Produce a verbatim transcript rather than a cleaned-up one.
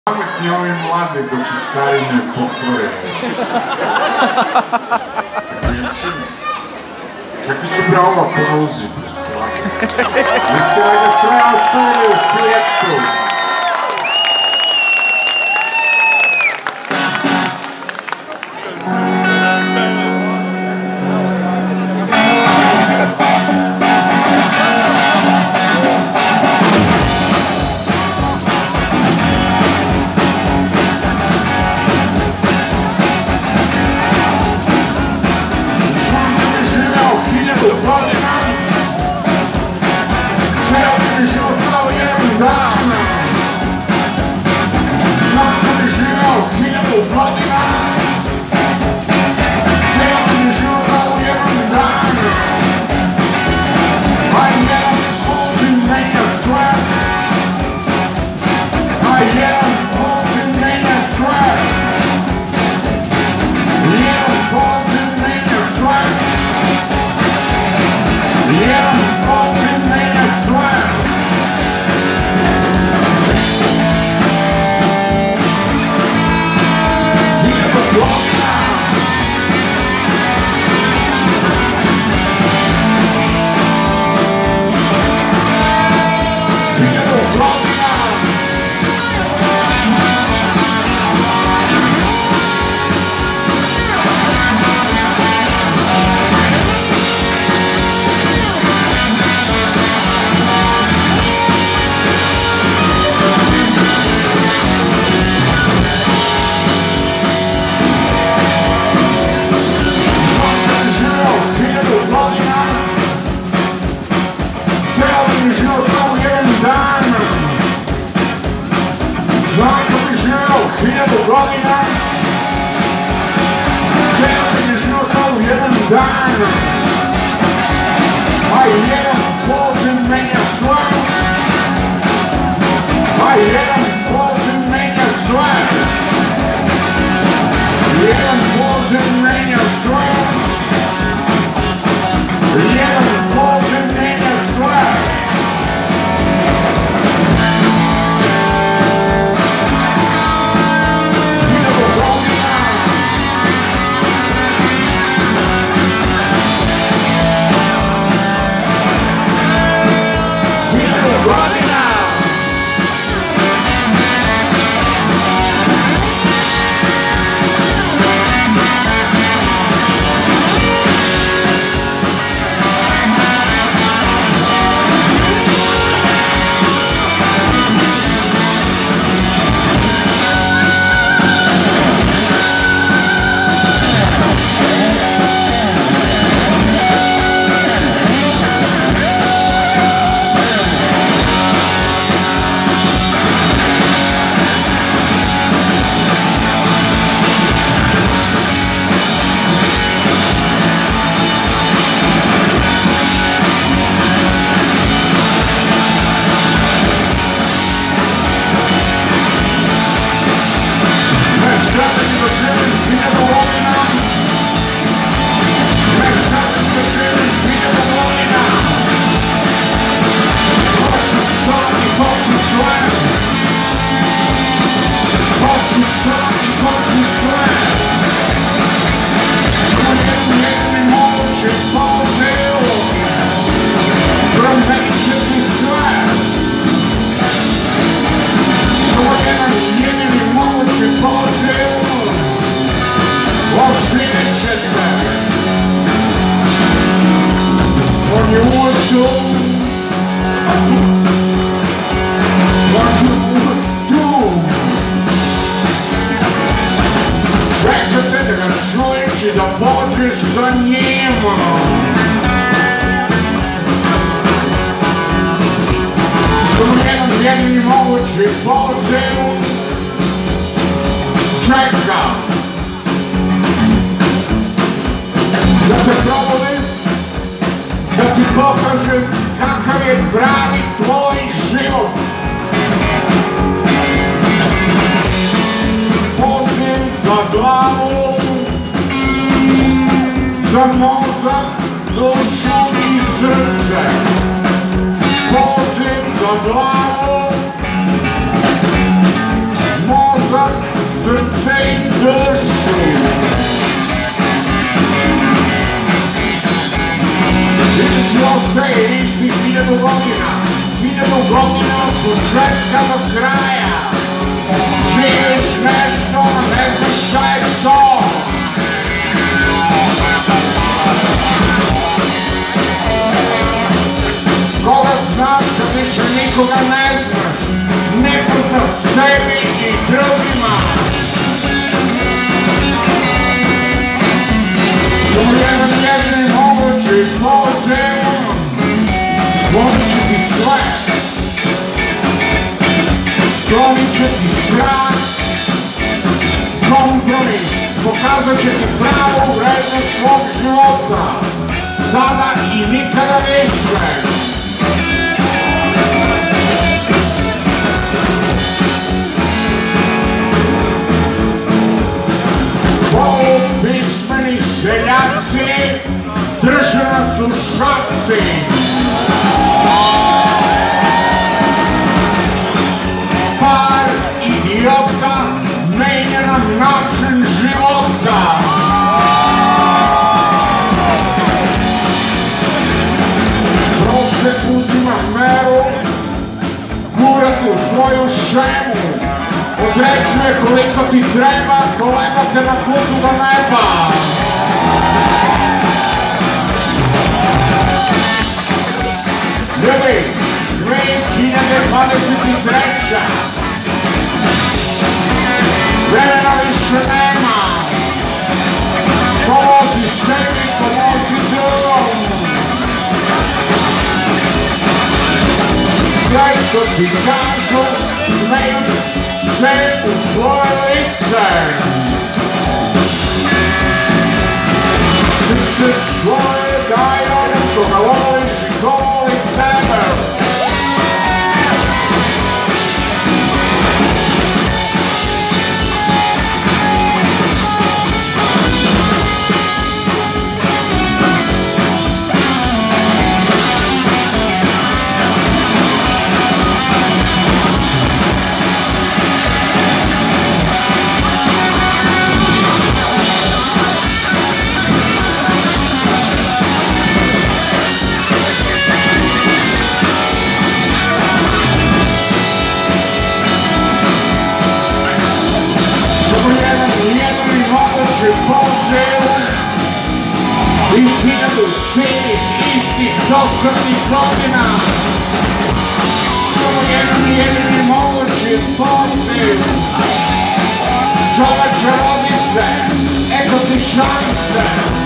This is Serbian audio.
Pametni ovi mladi dok i stari ne potvore. Kakvi su bre ovo aplauzi, bre svaki. Vi ste ga sve ostavili u klijetu. Hiljadu godina, ceo mi je život stao u jedan dan, a jedan poziv menja sve, a jedan poziv menja sve, jedan poziv menja sve, jedan poziv menja sve. I da pođeš za njima. Samo jedan jedini mogući poziv čeka da te probudim, da ti pokažem kakav je pravi tvoj život. Poziv za glavu, za mozak, dušu i srce. Poziv za glavu, hiljadu godina, hiljadu godina od početka do kraja. Živiš nešto, ne znaš šta je to. Koga znaš kad više nikoga ne znaš, nepoznat sebi i drugima. Samo jedan jedini mogući poziv, sklonit će ti sve, sklonit će ti strah, kompromis, pokazat će ti pravu vrednost svog života, sada i nikada više. Polupismeni seljaci drže nas u šaci. Par idiota menja nam način života. Prosek uzima meru, gura tu svoju šemu, određuje koliko ti treba, kolega te na putu do neba. Ljudi, dve hiljade dvadeset treća. Vremena više nema. Pomozi sebi, pomozi drugom. Sve što ti kažu, smeju se u tvoje lice. Srce svoje daj onom koga voliš i ko voli tebe. Poziv i hiljadu silnih, istih, dosadnih godina. Samo jedan jedini mogući poziv. Čoveče, rodi se, eto ti šanse.